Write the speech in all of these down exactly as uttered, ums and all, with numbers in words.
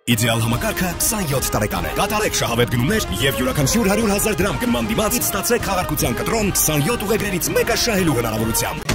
Իդեալ համակարգը քսանյոթ տարեկան է։ Կատարեք շահավետ գնումներ եւ յուրաքանչյուր հարյուր հազար դրամ գնման դիմաց ստացեք խաղարկության կտրոն քսանյոթ ուղեգրերից մեկը շահելու հնարավորությամբ։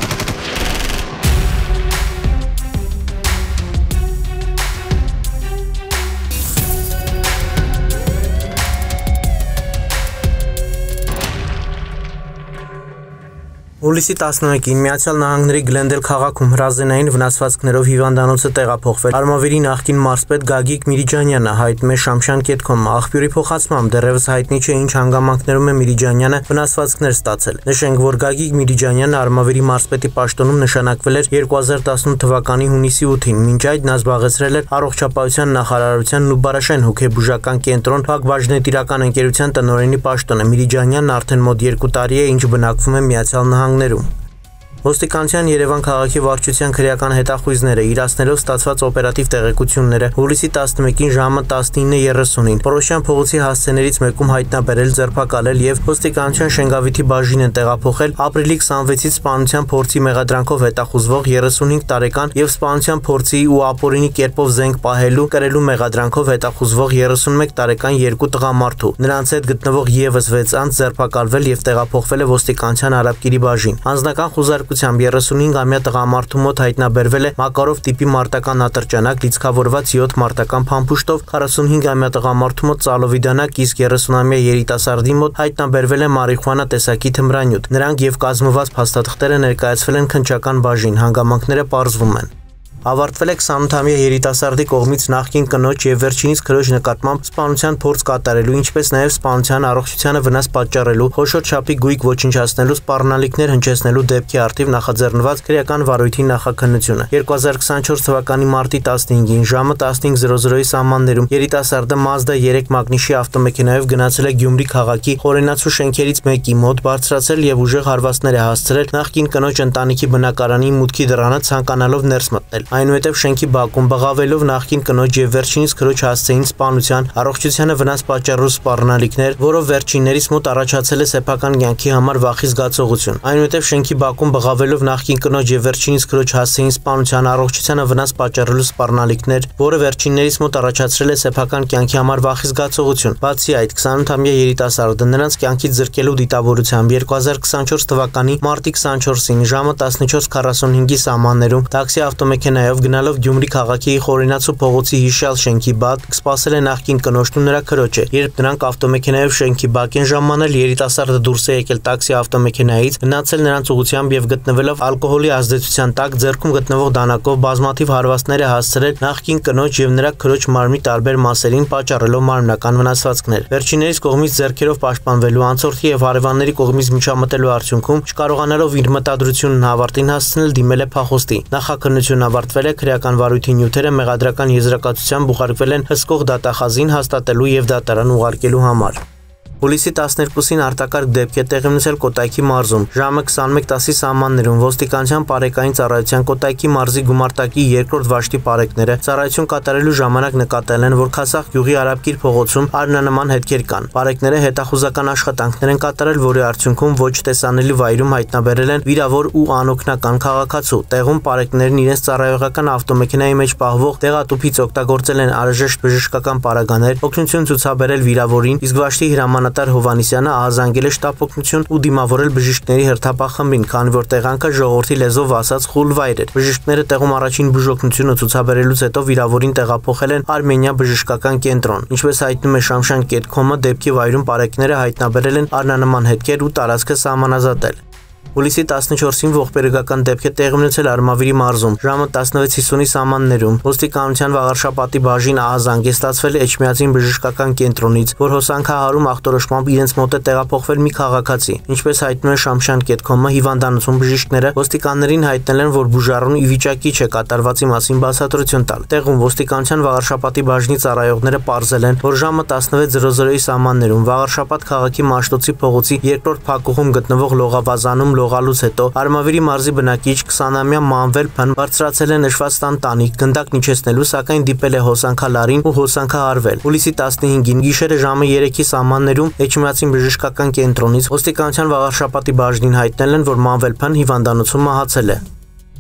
Հուլիսի տասնմեկին Միացյալ Նահանգների Գլենդել քաղաքում հրազենային վնասվածքներով հիվանդանոցը տեղափոխվել Արմավիրի նախկին մարզպետ Գագիկ Միրիջանյանը, հայտնում է Շամշան կետ կոմ։ Աղբյուրի փոխանցմամբ դեռևս հայտնի չէ ինչ հանգամանքներում է Միրիջանյանը վնասվածքներ ստացել։ Նշենք, որ Գագիկ Միրիջանյանը Արմավիրի մարզպետի պաշտոնում նշանակվել էր երկու հազար տասնութ թվականի հունիսի ութին, մինչ այդ նա զբաղեցրել էր Առողջապահության նախարարության Նուբարաշեն հոգեբուժական կենտրոն Փակbaşնետիրական ընկերության տնօրենի պաշտոնը։ Միրիջանյանն արդեն մոտ երկու տարի է ինչ բնակվում է Միացյալ Նահանգներում։ Ոստիկանության Երևան քաղաքի վարչության քրեական հետախույզները իրացնելով ստացված օպերատիվ տեղեկությունները հուլիսի տասնմեկին ժամը տասնինը երեսունին Պորոշյան փողոցի հասցեներից մեկում հայտնաբերել, ձերբակալել եւ ոստիկանության Շենգավիթի բաժին են տեղափոխել ապրիլի քսանվեցից սպանության փորձի մեղադրանքով հետախուզվող երեսունհինգ տարեկան եւ սպանության փորձի ու ապօրինի կերպով զենք պահելու կրելու մեղադրանքով հետախուզվող երեսունմեկ տարեկան երկու տղամարդու։ Նրանց հետ գտնվող եւս վեց անձ ձերբակալվել եւ տեղափոխվել է ոստիկանության Արաբկիրի բաժին։ Անձնական խուզարկության երեսունհինգամյա տղամարդու մոտ հայտնաբերվել է Մակարով տիպի մարտական ատրճանակ, լիցքավորված յոթ մարտական փամփուշտով, քառասունհինգամյա տղամարդու մոտ ծալովի դանակ, իսկ երեսունամյա երիտասարդի մոտ հայտնաբերվել է մարիխուանա տեսակի թմրանյութ։ Նրանք եւ կազմված փաստաթղթերը ներկայացվել են քննչական բաժին, հանգամանքները պարզվում են։ Ավարտվել է քսանութամյա երիտասարդի կողմից նախկին կնոջ եւ վերջինիս քրոջ նկատմամբ սպանության փորձ կատարելու, ինչպես նաեւ սպանության առողջությանը վնաս պատճառելու, խոշոր չափի գույք ոչնչացնելու, սպառնալիքներ հնչեցնելու դեպքի առթիվ նախաձեռնված քրեական վարույթի նախաքննությունը։ երկու հազար քսանչորս թվականի մարտի տասնհինգին ժամը տասնհինգ զրո զրոյի սահմաններում երիտասարդը Mazda երեք մագնիշի ավտոմեքենայով գնացել է Գյումրի քաղաքի խորենացու շենքերից մեկի մոտ, բարձրացել եւ ուժեղ հարվածներ է հասցրել նախկին կնոջ ընտանիքի բնակարանի մուտքի դռանը, ցանկանալով ներս մտնել։ Այնուհետև շենքի բակում բղավելով նախկին կնոջ եւ վերջինիս քրոջ հասցեին սպանության, առողջությանը վնաս պատճառելու սպառնալիքներ, որով վերջիններիս մոտ առաջացել է սեփական կյանքի համար վախի զգացողություն։ Այնուհետև շենքի բակում բղավելով նախկին կնոջ եւ վերջինիս քրոջ հասցեին սպանության, առողջությանը վնաս պատճառելու սպառնալիքներ, որը վերջիններիս մոտ առաջացրել է սեփական կյանքի համար վախի զգացողություն։ Բացի այդ, քսանութամյա երիտասարդը նրանց կյանքից զրկելու դիտավորությամբ երկու հազար քսանչորս թվականի մարտի քսանչորսին ժամը տասնչորս քառասունհինգի սահմաններում տաքսի ավտոմեքենայով գնալով Գյումրի քաղաքի խորենացու փողոցի հիշյալ շենքի բակ սպասել է նախկին կնոջն ու նրա քրոջը։ Երբ նրանք ավտոմեքենայով շենքի բակ են ժամանել, երիտասարդը դուրս է եկել տաքսի ավտոմեքենայից, գնացել նրանց ուղղությամբ եւ գտնվելով ալկոհոլի ազդեցության տակ ձեռքում գտնվող դանակով բազմաթիվ հարվածներ է հասցրել նախկին կնոջ եւ նրա քրոջ մարմնի տարբեր մասերին, պատճառելով մարմնական վնասվածքներ։ Վերջիններիս կողմից ձեռքերով պաշտպանվելու, անցորդի եւ հարևանների կողմից միջամտելու արդյունքում չկարողանալով իր մտադրությունն ավարտին հասցնել, դիմել է փախոստի։ Նախաքննությունն ավարտվել է, քրեական վարույթի նյութերը մեղադրական եզրակացությամբ ուղարկվել են հսկող դատախազին հաստատելու եւ դատարան ուղարկելու համար։ Հուլիսի տասներկուսին արտակարգ դեպք է տեղի ունեցել Կոտայքի մարզում։ Ժամը քսանմեկ տասի սահմաններում ոստիկանության պարեկային ծառայության Կոտայքի մարզի գումարտակի երկրորդ վաշտի պարեկները ծառայություն կատարելու ժամանակ նկատել են, որ Քասախ գյուղի Արաբկիր փողոցում արնանման հետքեր կան։ Պարեկները հետախուզական աշխատանքներ են կատարել, որի արդյունքում ոչ տեսանելի վայրում հայտնաբերել են վիրավոր ու անօգնական քաղաքացու։ Տեղում պարեկներն իրենց ծառայողական ավտոմեքենայի մեջ պահվող տեղատուփից օգտագործել են անհրաժեշտ բժշկական պարագաներ, օգնություն ցուցաբերել վիրավորին, իսկ վաշտի հրամանատար Հովանիսյանը ահազանգել է շտապ օգնություն ու դիմավորել բժիշկների հերթապահ-խմբին, քանի որ տեղանքը ժողովրդի լեզվով ասած խուլ վայր էր։ Բժիշկները տեղում առաջին բուժօգնությունը ցուցաբերելուց հետո վիրավորին տեղափոխել են Արմենիա բժշկական կենտրոն։ Ինչպես հայտնում է Շամշան կետ կոմ-ը, դեպքի վայրում պարեկները հայտնաբերել են արնանման հետքեր ու տարածքը սահմանազատել։ Հուլիսի տասնչորսին ողբերգական դեպք է տեղի ունեցել Արմավիրի մարզում։ Ժամը տասնվեց հիսունի սահմաններում ոստիկանության Վաղարշապատի բաժին ահազանգ է ստացվել Էջմիածին բժշկական կենտրոնից, որ հոսանքահարում ախտորոշմամբ իրենց մոտ է տեղափոխվել մի քաղաքացի։ Ինչպես հայտնում է Շամշան կետ կոմ-ը, հիվանդանոցում բժիշկները ոստիկաններին հայտնել են, որ բուժառուն ի վիճակի չէ կատարվածի մասին բացատրություն տալ։ Տեղում ոստիկանության Վաղարշապատի բաժնի ծառայողները պարզել են, որ ժամը տասնվեց զրո զրոյի սահմաններում Վաղարշապատ քաղաքի Մաշտոցի փողոցի երկրորդ փակուղում գտնվող լողավազանում լողալուց հետո Արմավիրի մարզի բնակիչ քսանամյա Մանվել Փ-ն բարձրացել է նշված տանտանիք գնդակ իջեցնելու, սակայն դիպել է հոսանքալարին ու հոսանքահարվել։ Հուլիսի տասնհինգին գիշերը ժամը երեքի սահմաններում Էջմիածին բժշկական կենտրոնից ոստիկանության Վաղարշապատի բաժնին հայտնել են, որ Մանվել Փ-ն հիվանդանոցում մահացել է։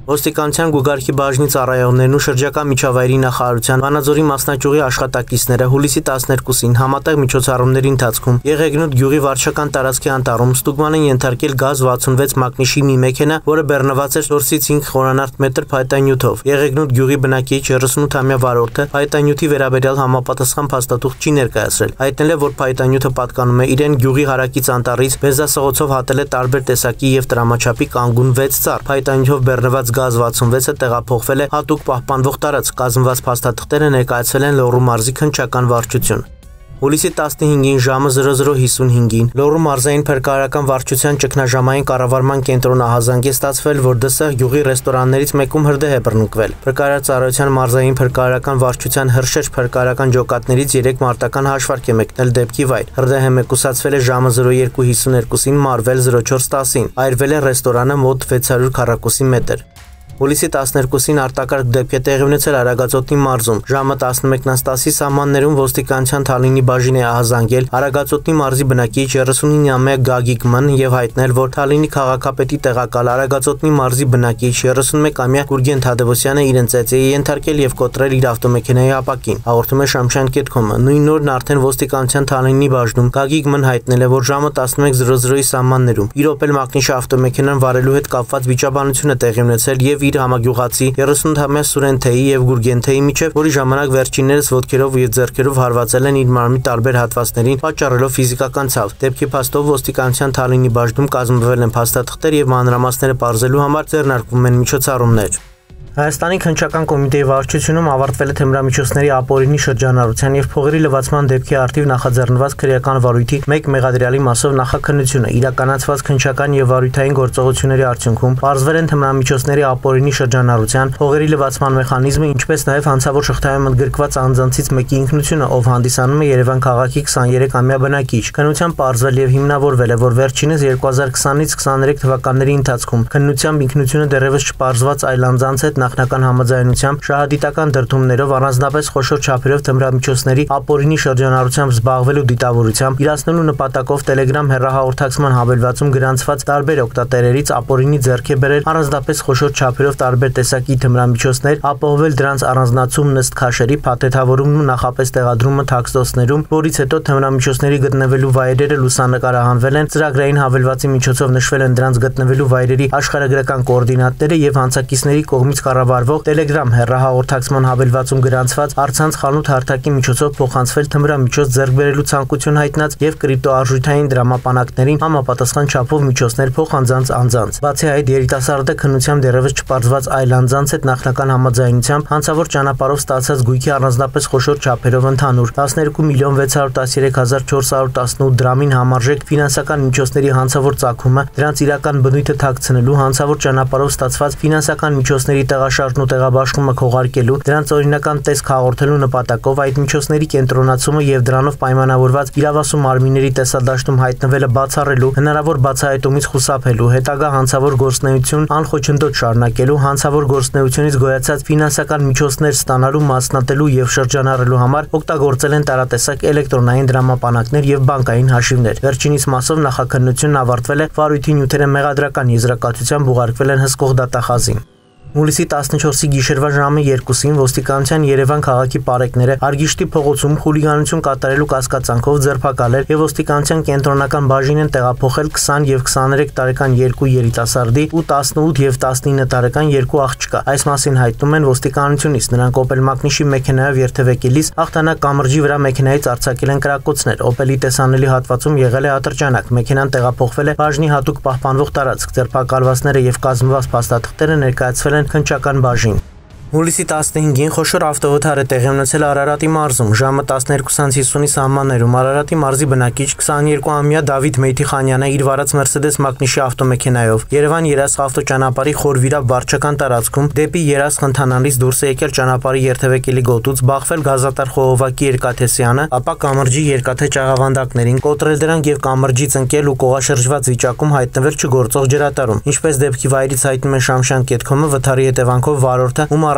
Ոստիկանության գուգարքի բաժնի ծառայողներն ու շրջակա միջավայրի նախարարության Վանաձորի մասնաճյուղի աշխատակիցները հուլիսի տասներկուսին համատեղ միջոցառումների ընթացքում Եղեգնուտ գյուղի վարչական տարածքի անտառում ստուգման են ենթարկել գազ վաթսունվեց մագնիշի մի մեքենա, որը բեռնված էր չորսից հինգ խորանարդ մետր փայտանյութով։ Եղեգնուտ գյուղի բնակիչ երեսունութամյա վարորդը փայտանյութի վերաբերյալ համապատասխան փաստաթուղթ չի ներկայացրել, հայտնել է, որ փայտանյութը պատկանում է իրեն գյուղի հարակից անտառից բենզասղոցով հատել է տարբեր տեսակի եւ տրամաչափի կանգուն վեց ծառ։ Փայտանյութով բեռնված գազ վաթսունվեցը տեղափոխվել է հատուկ պահպանվող տարածք։ Կազմված փաստաթղթերը ներկայացվել են Լոռու մարզի քննչական վարչություն։ Հուլիսի տասնհինգին ժամը զրո զրո հիսունհինգին Լոռու մարզային փրկարարական վարչության ճգնաժամային կառավարման կենտրոն ահազանգ է ստացվել, որ դսեղ գյուղի ռեստորաններից մեկում հրդեհ է բռնկվել։ Փրկարար ծառայության մարզային փրկարարական վարչության հրշեջ փրկարարական ջոկատներից երեք մարտական հաշվարկ է մեկնել դեպքի վայր։ Հրդեհը մեկուսացվել է ժամը զրո երկու հիսուներկուսին, մարվել զրո չորս տասին։ Այրվել է ռեստորանը մոտ վեց հարյուր քառակուսի մետր։ Հուլիսի տասներկուսին արտակարգ դեպք է տեղի ունեցել Արագածոտնի մարզում։ Ժամը տասնմեկն տասի սահմաններում ոստիկանության Թալինի բաժին է ահազանգել Արագածոտնի մարզի բնակիչ երեսունինամյա Գագիկ Մ-ն եւ հայտնել, որ Թալինի քաղաքապետի տեղակալ Արագածոտնի մարզի բնակիչ երեսունմեկամյա Գուրգեն Թադևոսյանը իրեն ծեծի է ենթարկել եւ կոտրել իր ավտոմեքենայի ապակին։ Հաղորդում է Շամշան կետ-կոմ-ը։ Նույն օրն արդեն ոստիկանության Թալինի բաժնում Գագիկ Մ-ն հայտնել է, որ ժամը տասնմեկ զրո զրոյի սահմաններում իր Opel մակնիշ ավտոմեքենան վարելու հետ կապված վիճաբանություն է տեղի ունեցել եւ իր համագյուղացի երեսունութամյա Սուրեն Թեի եւ Գուրգեն Թեի միջև, որի ժամանակ վերջիններս ոտքերով եւ ձեռքերով հարվածել են իր մարմնի տարբեր հատվածներին, պատճառելով ֆիզիկական ցավ։ Դեպքի փաստով ոստիկանության Թալինի բաժնում կազմվել են փաստաթղթեր եւ մանրամասները պարզելու համար ձեռնարկվում են միջոցառումներ։ Հայաստանի քննչական կոմիտեի վարչությունում ավարտվել է թմրամիջոցների ապօրինի շրջանառության եւ փողերի լվացման դեպքի արդիվ նախաձեռնված քրեական վարույթի մեկ մեղադրյալի մասով նախաքննությունը։ Իրականացված քննչական եւ վարույթային գործողությունների արդյունքում պարզվել են թմրամիջոցների ապօրինի շրջանառության, փողերի լվացման մեխանիզմը, ինչպես նաեւ հանցավոր շղթայում ընդգրկված անձանցից մեկի ինքնությունը, ով հանդիսանում է Երևան քաղաքի քսաներեքամյա բնակիչ։ Քննությամբ պարզվել եւ հիմնավորվել է, որ վերջինս երկու հազար քսանից քսաներեք թվականների ընթացքում քննությամբ ինքնությունը դեռևս չպարզված այլ անձանց հետ նախնական համաձայնությամբ շահադիտական դրդումներով առանձնապես խոշոր չափերով թմրամիջոցների ապօրինի շրջանառությամբ զբաղվելու դիտավորությամբ իրացնելու նպատակով Telegram հեռահաղորդակցման հավելվածում գրանցված տարբեր օգտատերերից ապօրինի ձեռք է բերել առանձնապես խոշոր չափերով տարբեր տեսակի թմրամիջոցներ, ապահովել դրանց առանձնացումն ըստ քաշերի, փաթեթավորումն ու նախապես տեղադրումը թաքստոցներում, որից հետո թմրամիջոցների գտնվելու վայրերը լուսանկարահանվել են, ծրագրային հավելվածի միջոցով նշվել են դրանց գտնվելու վայրերի աշխարհագրական կոորդինատները եւ հանցակիցների կողմից կառավարվող Telegram հեռահաղորդակցման հավելվածում գրանցված առցանց խանութ հարթակի միջոցով փոխանցվել թմրամիջոց ձեռք բերելու ցանկություն հայտնած եւ կրիպտոարժույթային դրամապանակներին համապատասխան չափով միջոցներ փոխանցած անձանց։ Բացի այդ, երիտասարդը քննությամբ դեռևս չպարզված այլ անձանց հետ նախնական համաձայնությամբ հանցավոր ճանապարհով ստացած գույքի առանձնապես խոշոր չափերով ընդհանուր տասներկու միլիոն վեց հարյուր տասներեք հազար չորս հարյուր տասնութ դրամին համարժեք ֆինանսական միջոցների հանցավոր ծագումը, դրանց իրական բնույթը թաքցնելու, հանցավոր ճանապարհով ստացված ֆինանսական միջոցների տեղաշարժն ու տեղաբաշխումը քողարկելու, դրանց օրինական տեսք հաղորդելու նպատակով այդ միջոցների կենտրոնացումը եւ դրանով պայմանավորված իրավասու մարմինների տեսադաշտում հայտնվելը բացառելու, հնարավոր բացահայտումից խուսափելու, հետագա հանցավոր գործունեություն անխոչնդոտ շարունակելու, հանցավոր գործունեությունից գոյացած ֆինանսական միջոցներ ստանալու, մասնատելու եւ շրջանառելու համար օգտագործել են տարատեսակ էլեկտրոնային դրամապանակներ եւ բանկային հաշիվներ։ Վերջինիս մասով նախաքննությունն ավարտվել է, վարույթի նյութերը մեղադրական եզրակացությամբ ուղարկվել են հսկող դատախազին։ Հուլիսի տասնչորսի գիշերվա ժամը երկուսին ոստիկանության Երևան քաղաքի պարեկները Արգիշտի փողոցում խուլիգանություն կատարելու կասկածանքով ձերբակալել եւ ոստիկանության կենտրոնական բաժին են տեղափոխել քսան եւ քսաներեք տարեկան երկու երիտասարդի ու տասնութ եւ տասնինը տարեկան երկու աղջկա։ Այս մասին հայտնում են ոստիկանությունից։ Նրանք Opel մակնիշի մեքենայով երթևեկելիս հաղթանակ կամրջի վրա մեքենայից արձակել են կրակոցներ։ Opel-ի տեսանելի հատվածում եղել է ատրճանակ։ Մեքենան տեղափոխվել է բաժնի հատուկ պահպանվող տարածք։ Ձերբակալվածները եւ կազմված փաստաթղթերը ներկայացվել քննչական բաժին։ Հուլիսի տասնհինգին խոշոր ավտովթար է տեղի ունեցել Արարատի մարզում։ Ժամը տասներկուսից հիսունի սահմաններում Արարատի մարզի բնակիչ քսաներկուամյա Դավիթ Մեյթիխանյանը իր վարած Mercedes մակնիշի ավտոմեքենայով Երևան-Երասխ ավտոճանապարհի խորվիրապ վարչական տարածքում դեպի Երասխ ընթանալից դուրս է եկել ճանապարհի երթևեկելի գոտուց, բախվել գազատար խողովակի երկաթեսյանը, ապա կամրջի երկաթե ճաղավանդակներին, կոտրել դրանք եւ կամրջից ընկել ու կողաշրջված վիճակում հայտնվել չգործող ջրատարում։ Ինչպես դեպքի վայրից հայտնում է Շամշան կետ-կոմ-ը, վթարի հետևանքով վարորդը, ում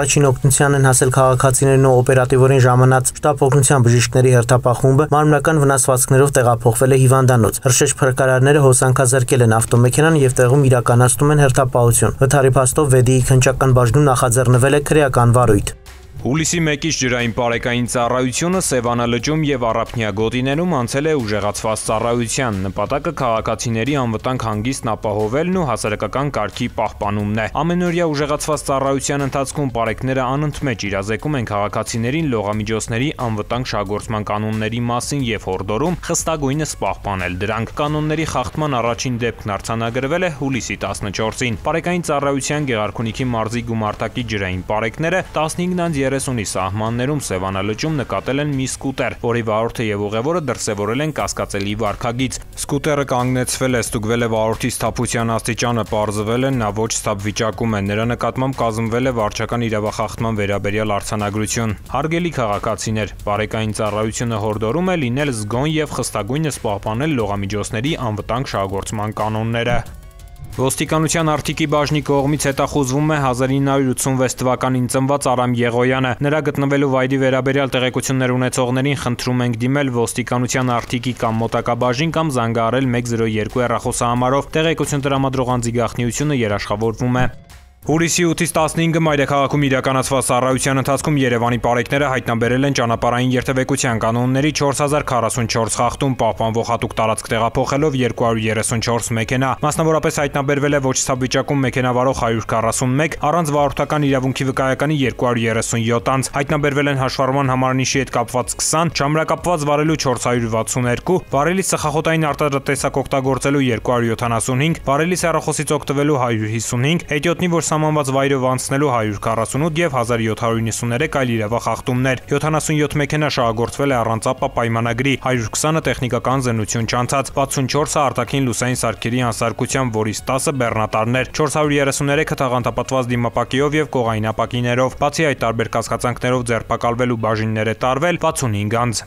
Առաջին օգնության են հասել քաղաքացիներն ու օպերատիվորեն ժամանած շտապ օգնության բժիշկների հերթապահ խումբը մարմնական վնասվածքներով տեղափոխվել է հիվանդանոց։ Հրշեջ փրկարարները հոսանքազրկել են ավտոմեքենան եւ տեղում իրականացնում են հերթապահություն։ Վթարի փաստով Վեդիի քննչական բաժնում նախաձեռնվել է քրեական վարույթ։ Հուլիսի մեկից ջրային պարեկային ծառայությունը Սևանա լճում եւ Առափնյա գոտիներում անցել է ուժեղացված ծառայության։ Նպատակը քաղաքացիների անվտանգ հանգիստն ապահովելն ու հասարակական կարգի պահպանումն է։ Ամենօրյա ուժեղացված ծառայության ընթացքում պարեկները անընդմեջ իրազեկում են քաղաքացիներին լողամիջոցների անվտանգ շահգործման կանոնների մասին եւ հորդորում խստագույնս պահպանել դրանք։ Կանոնների խախտման առաջին դեպքն արձանագրվել է հուլիսի տասնչորսին։ Պարեկային ծառայության Գեղարքունիքի մարզի գումարտակի ջրային պարեկները տասնհինգ երեսունի սահմաններում Սևանա լճում նկատել են մի սկուտեր, որի վարորդը եւ ուղևորը դրսեւորել են կասկածելի վարքագիծ։ Սկուտերը կանգնեցվել է, ստուգվել է վարորդի սթափության աստիճանը, պարզվել է նա ոչ սթափ վիճակում է, նրա նկատմամբ կազմվել է վարչական իրավախախտման վերաբերյալ արձանագրություն։ Հարգելի քաղաքացիներ, պարեկային ծառայությունը հորդորում է լինել զգոն եւ խստագույնս պահպանել լողամիջոցների անվտանգ շահգործման կանոնները։ Ոստիկանության Արտիկի բաժնի կողմից հետախուզվում է հազար ինը հարյուր ութսունվեց թվականին ծնված Արամ Եղոյանը։ Նրա գտնվելու վայրի վերաբերյալ տեղեկություններ ունեցողներին խնդրում ենք դիմել ոստիկանության Արտիկի կամ մոտակա բաժին կամ զանգահարել մեկ զրո երկու հեռախոսահամարով։ Տեղեկություն տրամադրող անձի գաղտնիությունը երաշխավորվում է։ Հուլիսի ութից տասնհինգը Մայրաքաղաքում իրականացված ծառայության ընթացքում Երևանի պարեկները հայտնաբերել են ճանապարհային երթևեկության կանոնների չորս հազար քառասունչորս խախտում, պահպանվող հատուկ տարածք տեղափոխելով երկու հարյուր երեսունչորս մեքենա։ Մասնավորապես հայտնաբերվել է ոչ սթափ վիճակում մեքենա վարող հարյուր քառասունմեկ, առանց վարորդական իրավունքի վկայականի երկու հարյուր երեսունյոթ անձ, հայտնաբերվել են հաշվառման համարնիշի հետ կապված քսան, չամրակապված վարելու չորս հարյուր վաթսունհինգ, վարելիս ծխախոտային արտադրատեսակ օգտագործելու երկու հարյուր յոթանասունհինգ, վարելիս հեռախոսից օգտվելու հարյուր հիսունհինգ, հետիոտնի որ սահմանված վայրով անցնելու հարյուր քառասունութ եւ հազար յոթ հարյուր նվսանուերեք այլ իրավախախտումներ։ յոթանասունյոթ մեքենա շահագործվել է առանց ԱՊԱ պայմանագրի, հարյուր քսանը տեխնիկական զննություն չանցած, վաթսունչորսը արտաքին լուսային սարքերի անսարքությամբ, որից տասը բեռնատարներ, չորս հարյուր երեսուներեքը թաղանթապատված դիմապակիով եւ կողային ապակիներով։ Բացի այդ, տարբեր կասկածանքներով ձերբակալվել ու բաժիններ է տարվել վաթսունհինգ անձ։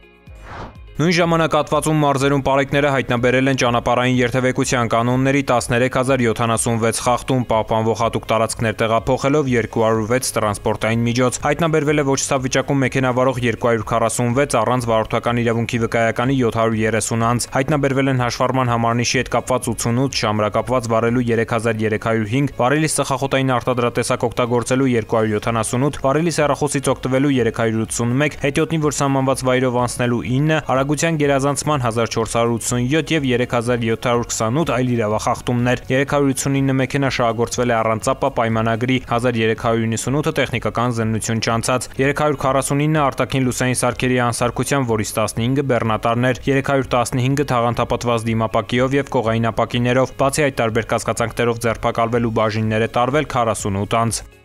Նույն ժամանակահատվածում մարզերում պարեկները հայտնաբերել են ճանապարհային երթևեկության կանոնների տասներեք հազար յոթանասունվեց խախտում, պահպանվող հատուկ տարածքներ տեղափոխելով երկու հարյուր վեց տրանսպորտային միջոց։ Հայտնաբերվել է ոչ սթափ վիճակում մեքենա վարող երկու հարյուր քառասունվեց, առանց վարորդական իրավունքի վկայականի յոթ հարյուր երեսուն անձ։ Հայտնաբերվել են հաշվառման համարնիշի հետ կապված ութսունութ, շամրակապված վարելու երեք հազար երեք հարյուր հինգ, վարելիս ծխախոտային արտադրատեսակ օգտագործելու երկու հարյուր յոթանասունութ, վարելիս հեռախոսից օգտվելու երեք հարյուր ութսունմեկ, հետիոտնի որ սահմանված վայրով անցնելու ինը, Արագության գերազանցման հազար չորս հարյուր ութսունյոթ եւ երեք հազար յոթ հարյուր քսանութ այլ իրավախախտումներ։ երեք հարյուր ութսունինը մեքենա շահագործվել է առանց ԱՊԱ պայմանագրի, հազար երեք հարյուր նվսանութը տեխնիկական զննություն չանցած, երեք հարյուր քառասունինը արտաքին լուսային սարքերի անսարքությամբ, որից տասնհինգը բեռնատարներ, երեք հարյուր տասնհինգը թաղանթապատված դիմապակիով եւ կողային ապակիներով։ Բացի այդ, տարբեր կասկածանքներով ձերբակալվել ու բաժիններ է տարվել քառասունութ անձ։